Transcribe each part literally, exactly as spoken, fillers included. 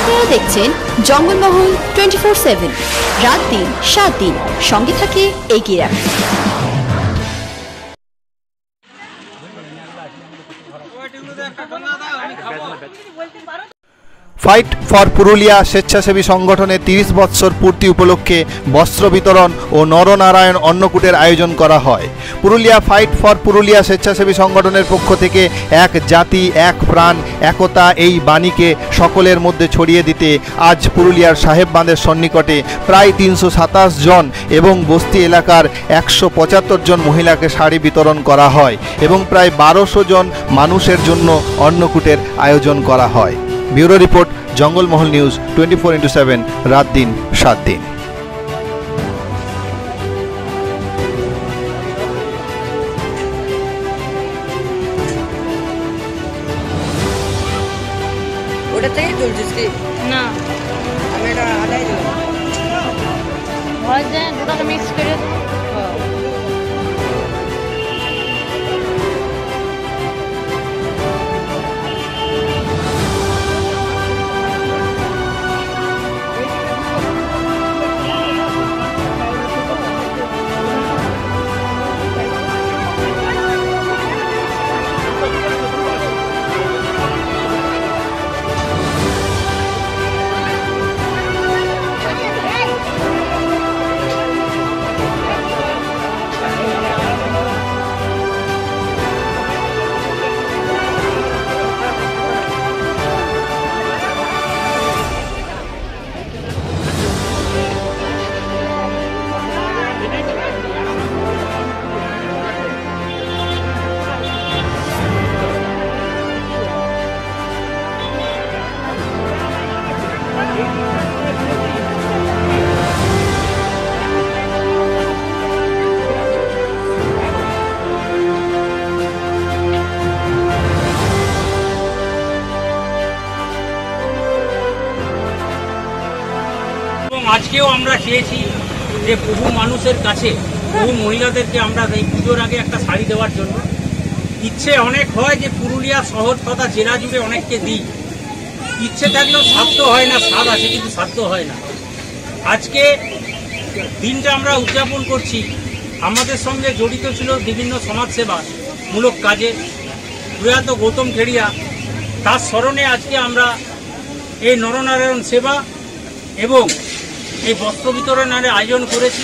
আপনারা দেখছেন Jangalmahal twenty four seven, রাত দিন সাত দিন সঙ্গে থাকে এগিয়ে রাখে। ফাইট ফর পুরুলিয়া স্বেচ্ছাসেবী সংগঠনের তিরিশ বৎসর পূর্তি উপলক্ষে বস্ত্র বিতরণ ও নরনারায়ণ অন্নকূটের আয়োজন করা হয়। পুরুলিয়া ফাইট ফর পুরুলিয়া স্বেচ্ছাসেবী সংগঠনের পক্ষ থেকে এক জাতি এক প্রাণ একতা এই বাণীকে সকলের মধ্যে ছড়িয়ে দিতে আজ পুরুলিয়ার সাহেব বাঁধের সন্নিকটে প্রায় তিনশো সাতাশ জন এবং বস্তি এলাকার একশো পঁচাত্তর জন মহিলাকে শাড়ি বিতরণ করা হয় এবং প্রায় বারোশো জন মানুষের জন্য অন্নকূটের আয়োজন করা হয়। Bureau report, Jangalmahal news twenty four into seven, রাত দিন সাত দিন। ওটা থেকে চলছিস কি না, আমি এটা আদায় দিলাম ভয় যায় দুটাকে মিক্স করে আজকেও আমরা চেয়েছি যে বহু মানুষের কাছে বহু মহিলাদেরকে আমরা এই পুজোর আগে একটা শাড়ি দেওয়ার জন্য ইচ্ছে অনেক হয় যে পুরুলিয়া শহর তথা জেলা জুড়ে অনেককে দিই, ইচ্ছে থাকলেও সাধ্য হয় না, স্বাদ আছে কিন্তু সাধ্য হয় না। আজকে দিনটা আমরা উদযাপন করছি, আমাদের সঙ্গে জড়িত ছিল বিভিন্ন সমাজসেবা মূলক কাজে প্রয়াত গৌতম খেড়িয়া, তার স্মরণে আজকে আমরা এই নরনারায়ণ সেবা এবং এই বস্ত্র বিতরণের আয়োজন করেছি।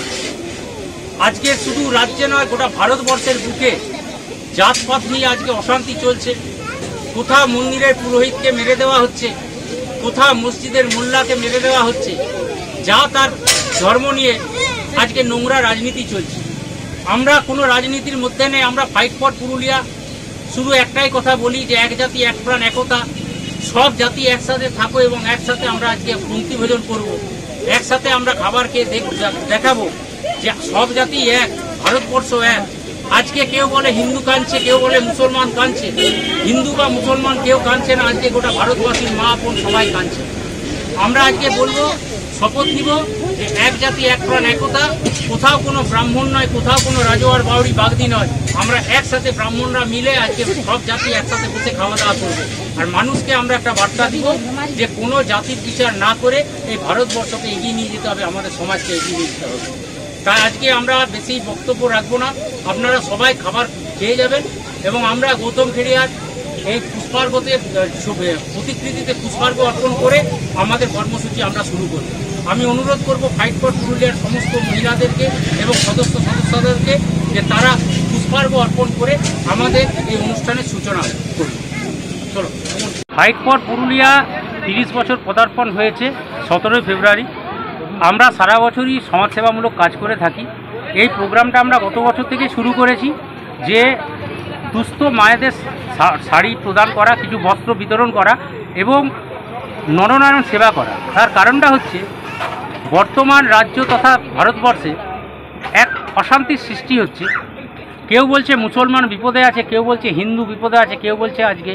আজকে শুধু রাজ্যে নয়, গোটা ভারতবর্ষের বুকে জাতপাত নিয়ে আজকে অশান্তি চলছে। কোথাও মন্দিরের পুরোহিতকে মেরে দেওয়া হচ্ছে, কোথাও মসজিদের মোল্লাকে মেরে দেওয়া হচ্ছে, যা তার ধর্ম নিয়ে আজকে নোংরা রাজনীতি চলছে। আমরা কোনো রাজনীতির মধ্যে নেই, আমরা ফাইট ফর পুরুলিয়া শুধু একটাই কথা বলি যে এক জাতি এক প্রাণ একতা, সব জাতি একসাথে থাকো এবং একসাথে আমরা আজকে পঙ্ক্তি ভোজন করব, একসাথে আমরা খাবার খেয়ে দেখাবো যে সব জাতি এক, ভারতবর্ষ এক। আজকে কেউ বলে হিন্দু কাঁদছে, কেউ বলে মুসলমান কাঁদছে, হিন্দু বা মুসলমান কেউ কাঁদছে না, আজকে গোটা ভারতবাসীর মা বোন সবাই কাঁদছে। আমরা আজকে বলবো, শপথ নিব যে এক জাতি এক প্রাণ একতা, কোথাও কোনো ব্রাহ্মণ নয়, কোথাও কোনো রাজোয়ার বাউরি বাগদি নয়, আমরা একসাথে ব্রাহ্মণরা মিলে আজকে সব জাতি একসাথে বসে খাওয়া দাওয়া করবো। আর মানুষকে আমরা একটা বার্তা দিব যে কোনো জাতির বিচার না করে এই ভারতবর্ষকে এগিয়ে নিয়ে যেতে হবে, আমাদের সমাজকে এগিয়ে নিয়ে যেতে হবে। তাই আজকে আমরা বেশি বক্তব্য রাখবো না, আপনারা সবাই খাবার খেয়ে যাবেন এবং আমরা গৌতম খেড়িয়ার এই পুষ্পার্ঘতে প্রতিকৃতিতে পুষ্পার্ঘ অর্পণ করে আমাদের কর্মসূচি আমরা শুরু করব। আমি অনুরোধ করব ফাইট ফর পুরুলিয়ার সমস্ত মহিলাদেরকে এবং সদস্য সদস্যদেরকে যে তারা পুষ্পার্ঘ অর্পণ করে আমাদের এই অনুষ্ঠানের সূচনা করবে। চলো, ফাইট ফর পুরুলিয়া তিরিশ বছর পদার্পণ হয়েছে সতেরোই ফেব্রুয়ারি। আমরা সারা বছরই সমাজসেবামূলক কাজ করে থাকি। এই প্রোগ্রামটা আমরা গত বছর থেকে শুরু করেছি যে দুস্থ মায়েদের শাড়ি প্রদান করা, কিছু বস্ত্র বিতরণ করা এবং নরনারায়ণ সেবা করা। তার কারণটা হচ্ছে বর্তমান রাজ্য তথা ভারতবর্ষে এক অশান্তির সৃষ্টি হচ্ছে। কেউ বলছে মুসলমান বিপদে আছে, কেউ বলছে হিন্দু বিপদে আছে, কেউ বলছে আজকে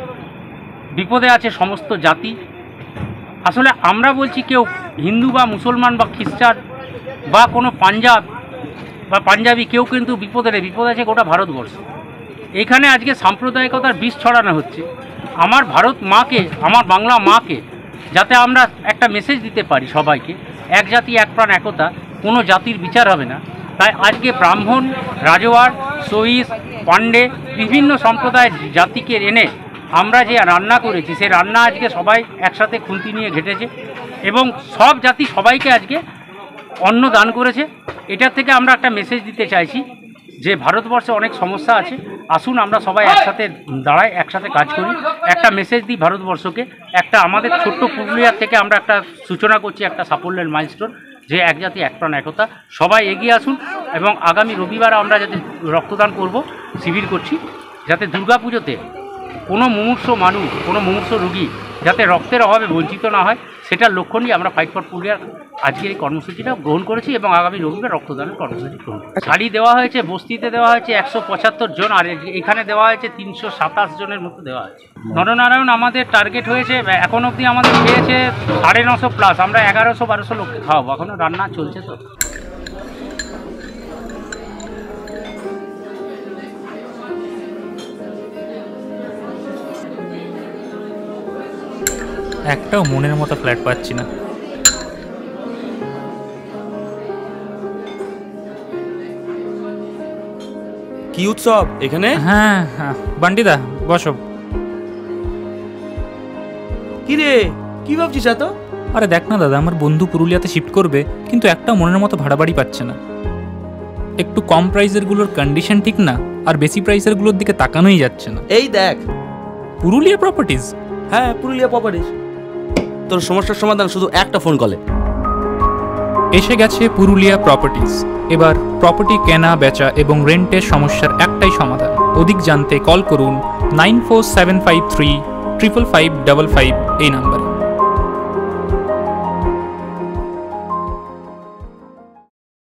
বিপদে আছে সমস্ত জাতি। আসলে আমরা বলছি কেউ হিন্দু বা মুসলমান বা খ্রিস্টান বা কোনো পাঞ্জাব বা পাঞ্জাবি কেউ কিন্তু বিপদে নেই, বিপদ আছে গোটা ভারতবর্ষ। এখানে আজকে সাম্প্রদায়িকতার বিষ ছড়ানো হচ্ছে। আমার ভারত মাকে, আমার বাংলা মাকে যাতে আমরা একটা মেসেজ দিতে পারি সবাইকে, এক জাতি এক প্রাণ একতা, কোনো জাতির বিচার হবে না। তাই আজকে ব্রাহ্মণ, রাজওয়ার, সহিস, পাণ্ডে বিভিন্ন সম্প্রদায়ের জাতিকে এনে আমরা যে রান্না করেছি সেই রান্না আজকে সবাই একসাথে খুন্তি নিয়ে ঘেটেছে এবং সব জাতি সবাইকে আজকে অন্ন দান করেছে। এটার থেকে আমরা একটা মেসেজ দিতে চাইছি যে ভারতবর্ষে অনেক সমস্যা আছে, আসুন আমরা সবাই একসাথে দাঁড়াই, একসাথে কাজ করি, একটা মেসেজ দিই ভারতবর্ষকে। একটা আমাদের ছোট্ট পুরুলিয়ার থেকে আমরা একটা সূচনা করছি, একটা সাফল্যের মাইলস্টোন, যে এক জাতি এক প্রাণ একতা। সবাই এগিয়ে আসুন এবং আগামী রবিবার আমরা যাতে রক্তদান করব, শিবির করছি, যাতে দুর্গাপুজোতে কোনো মুমূর্ষ মানুষ, কোনো মুমূর্ষ রোগী যাতে রক্তের অভাবে বঞ্চিত না হয়, সেটার লক্ষ্য নিয়ে আমরা ফাইট ফর পুরুলিয়ার আজকের এই কর্মসূচিটা গ্রহণ করেছি এবং আগামী রবিবার রক্তদানের কর্মসূচি গ্রহণ করেছি। শাড়ি দেওয়া হয়েছে, বস্তিতে দেওয়া হয়েছে একশো পঁচাত্তর জন, আর এখানে দেওয়া হয়েছে তিনশো সাতাশ জনের মতো দেওয়া হয়েছে। নরনারায়ণ আমাদের টার্গেট হয়েছে, এখন অবধি আমাদের পেয়েছে সাড়ে নশো প্লাস, আমরা এগারোশো বারোশো লোককে খাওয়াবো, এখনও রান্না চলছে। তো একটাও মনের মতো ফ্ল্যাট পাচ্ছি না। কি উৎসব এখানে? হ্যাঁ হ্যাঁ বান্টিদা বসো। কি রে, কি ভাবছিস এত? আরে দেখ না দাদা, আমার বন্ধু পুরুলিয়াতে শিফট করবে, কিন্তু একটা মনের মতো ভাড়া বাড়ি পাচ্ছে না। একটু কম প্রাইসেরগুলোর কন্ডিশন ঠিক না, আর বেশি প্রাইসেরগুলোর দিকে তাকানোই যাচ্ছে না। এই দেখ, পুরুলিয়া প্রপার্টিজ। হ্যাঁ পুরুলিয়া প্রপার্টিজ। তোর সমস্যার সমাধান শুধু একটা ফোন কলে। এসে গেছে পুরুলিয়া প্রপার্টিজ। এবার প্রপার্টি কেনা, বেচা এবং রেন্টের সমস্যার একটাই সমাধান। অধিক জানতে কল করুন nine four seven five three triple five double five এই নাম্বারে।